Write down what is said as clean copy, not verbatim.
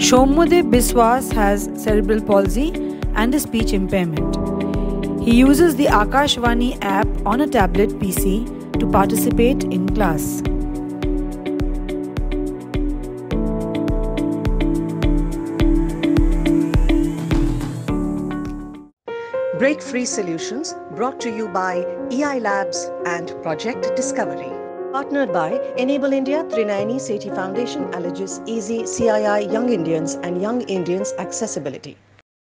Soumyadeb Biswas has cerebral palsy and a speech impairment. He uses the Akash Vaani app on a tablet PC to participate in class. Breakfreesolutions brought to you by eiLabs and Project Discovery. Partnered by Enable India, Trinayani Sethi Foundation, Allergis Easy, CII Young Indians and Young Indians Accessibility.